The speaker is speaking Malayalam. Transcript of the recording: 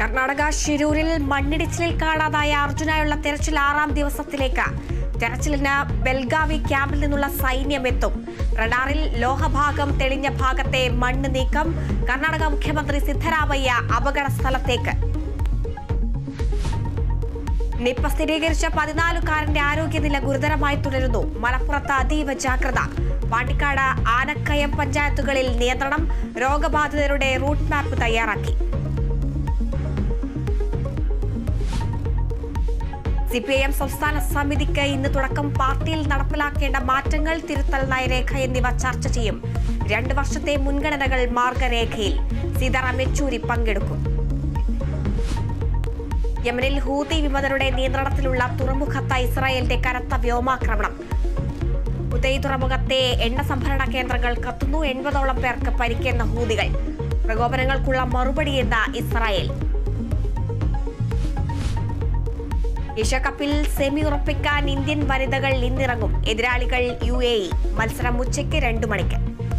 കർണാടക ഷിരൂരിൽ മണ്ണിടിച്ചിലിൽ കാണാതായ അർജുനായുള്ള തെരച്ചിൽ 6ാം ദിവസത്തിലേക്ക്. തെരച്ചിലിന് ബെൽഗാവി ക്യാമ്പിൽ നിന്നുള്ള സൈന്യം എത്തും. റഡാറിൽ ലോഹഭാഗം തെളിഞ്ഞ ഭാഗത്തെ മണ്ണ് നീക്കം. കർണാടക മുഖ്യമന്ത്രി സിദ്ധരാമയ്യ അപകട സ്ഥലത്തേക്ക്. നിപ്പ സ്ഥിരീകരിച്ച 14-കാരന്റെ ആരോഗ്യനില ഗുരുതരമായി തുടരുന്നു. മലപ്പുറത്ത് അതീവ ജാഗ്രത. പാണ്ടിക്കാട്, ആനക്കയം പഞ്ചായത്തുകളിൽ നിയന്ത്രണം. രോഗബാധിതരുടെ റൂട്ട് മാപ്പ് തയ്യാറാക്കി. CPIM സംസ്ഥാന സമിതിക്ക് ഇന്ന് തുടക്കം. പാർട്ടിയിൽ നടപ്പിലാക്കേണ്ട മാറ്റങ്ങൾ, തിരുത്തൽ നയരേഖ എന്നിവ ചർച്ച ചെയ്യും. 2 വർഷത്തെ മുൻഗണനകൾ മാർഗരേഖയിൽ. സീതാറാം യെച്ചൂരി പങ്കെടുക്കും. യമനിൽ ഹൂതി വിമതരുടെ നിയന്ത്രണത്തിലുള്ള തുറമുഖത്ത് ഇസ്രായേലിന്റെ കനത്ത വ്യോമാക്രമണം. ഉദയ് തുറമുഖത്തെ എണ്ണ സംഭരണ കേന്ദ്രങ്ങൾ കത്തുന്നു. 80ഓളം പേർക്ക് പരിക്കേന്ന ഹൂതികൾ. പ്രകോപനങ്ങൾക്കുള്ള മറുപടിയെന്ന ഇസ്രായേൽ. ഏഷ്യാകപ്പിൽ സെമി ഉറപ്പിക്കാൻ ഇന്ത്യൻ വനിതകൾ ഇന്നിറങ്ങും. എതിരാളികൾ UAE. മത്സരം ഉച്ചയ്ക്ക് 2 മണിക്ക്.